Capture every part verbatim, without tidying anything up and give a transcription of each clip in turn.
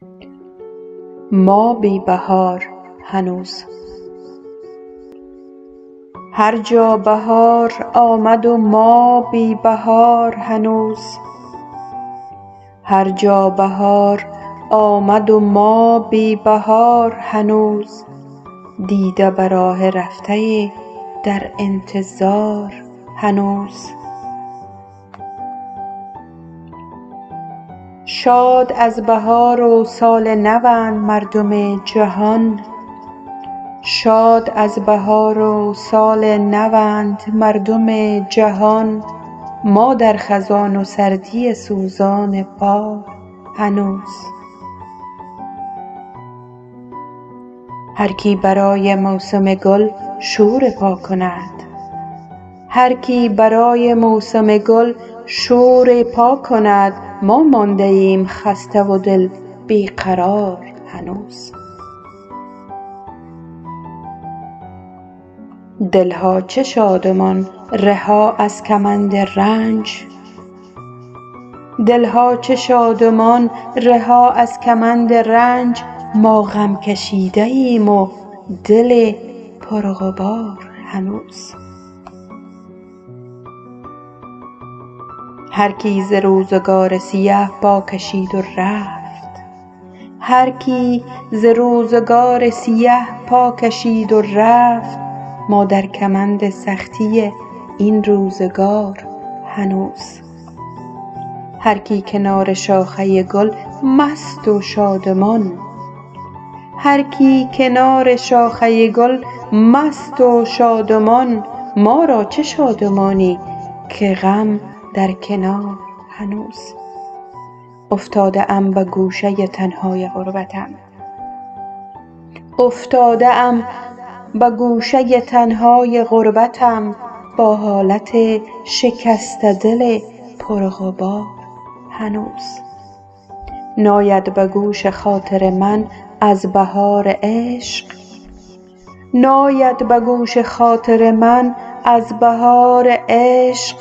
ما بی بهار هنوز. هر جا بهار آمد و ما بی بهار هنوز. هر جا بهار آمد و ما بی بهار هنوز. دیده به راه رفته در انتظار هنوز. شاد از بهار و سال نوند مردم جهان. شاد از بهار و سال نوند مردم جهان. ما در خزان و سردی سوزان بهار هنوز. هر کی برای موسم گل شور پا کند. هر کی برای موسم گل شور پا کند. ما مانده ایم خسته و دل بی قرار هنوز. دلها چه شادمان رها از کمند رنج. دلها چه شادمان رها از کمند رنج. ما غم کشیده ایم و دل پر غبار هنوز. هر کی ز روزگار سیه پا کشید و رفت. هر کی ز روزگار سیه پا کشید و رفت. ما در کمند سختی این روزگار هنوز. هر کی کنار شاخه گل مست و شادمان. هر کی کنار شاخه گل مست و شادمان. ما را چه شادمانی که غم در کنار هنوز. افتاده ام به گوشه تنهای غربتم. افتاده ام به گوشه تنهای غربتم. با حالت شکسته دل پر غبار هنوز. ناید به گوش خاطر من از بهار عشق. ناید به گوش خاطر من از بهار عشق.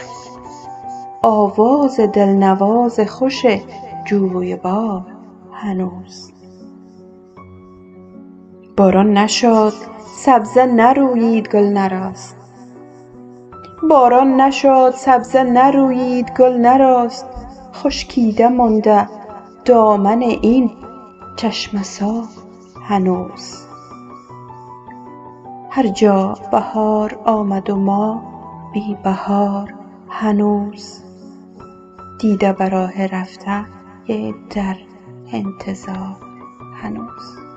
آواز دلنواز خوش جویبار هنوز. باران نشد سبزه نرویید گل نرست. باران نشد سبزه نرویید گل نرست. خشکیده مانده دامن این چشمه سار هنوز. هر جا بهار آمد و ما بی بهار هنوز. دیده به راه رفته در انتظار هنوز.